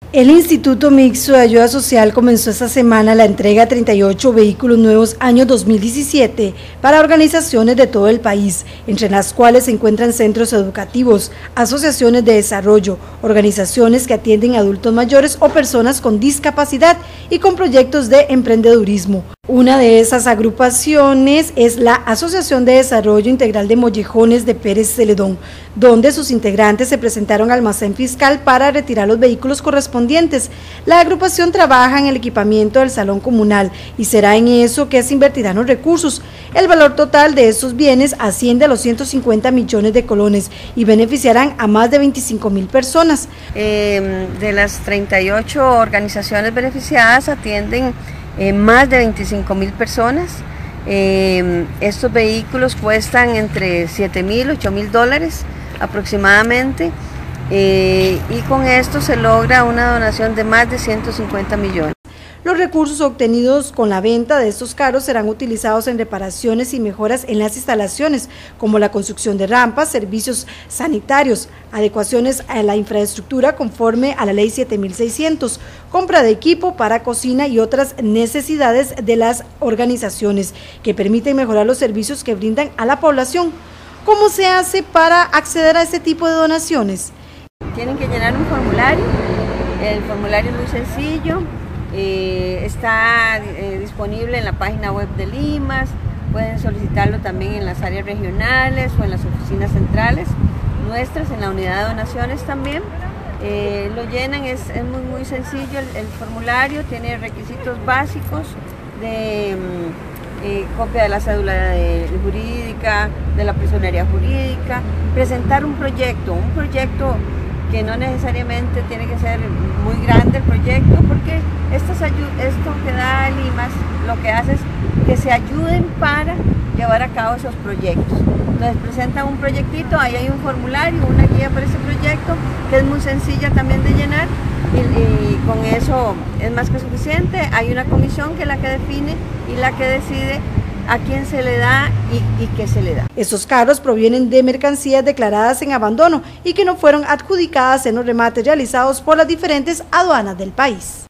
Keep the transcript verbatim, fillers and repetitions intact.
El Instituto Mixto de Ayuda Social comenzó esta semana la entrega de treinta y ocho vehículos nuevos año dos mil diecisiete para organizaciones de todo el país, entre las cuales se encuentran centros educativos, asociaciones de desarrollo, organizaciones que atienden a adultos mayores o personas con discapacidad y con proyectos de emprendedurismo. Una de esas agrupaciones es la Asociación de Desarrollo Integral de Mollejones de Pérez Celedón, donde sus integrantes se presentaron al almacén fiscal para retirar los vehículos correspondientes. La agrupación trabaja en el equipamiento del salón comunal y será en eso que se invertirán los recursos. El valor total de estos bienes asciende a los ciento cincuenta millones de colones y beneficiarán a más de veinticinco mil personas. Eh, de las treinta y ocho organizaciones beneficiadas atienden Eh, más de veinticinco mil personas. Eh, estos vehículos cuestan entre siete mil, ocho mil dólares aproximadamente, eh, y con esto se logra una donación de más de ciento cincuenta millones. Los recursos obtenidos con la venta de estos carros serán utilizados en reparaciones y mejoras en las instalaciones, como la construcción de rampas, servicios sanitarios, adecuaciones a la infraestructura conforme a la ley siete mil seiscientos, compra de equipo para cocina y otras necesidades de las organizaciones que permiten mejorar los servicios que brindan a la población. ¿Cómo se hace para acceder a este tipo de donaciones? Tienen que llenar un formulario. El formulario es muy sencillo. Eh, está eh, disponible en la página web de Limas, pueden solicitarlo también en las áreas regionales o en las oficinas centrales nuestras, en la unidad de donaciones también. Eh, lo llenan, es, es muy, muy sencillo, el, el formulario tiene requisitos básicos de eh, copia de la cédula de, de jurídica, de la personería jurídica, presentar un proyecto, un proyecto que no necesariamente tiene que ser muy grande el proyecto, porque estas esto que da Limas lo que hace es que se ayuden para llevar a cabo esos proyectos. Entonces presentan un proyectito, ahí hay un formulario, una guía para ese proyecto, que es muy sencilla también de llenar, y, y con eso es más que suficiente. Hay una comisión que es la que define y la que decide a quién se le da y, y qué se le da. Estos carros provienen de mercancías declaradas en abandono y que no fueron adjudicadas en los remates realizados por las diferentes aduanas del país.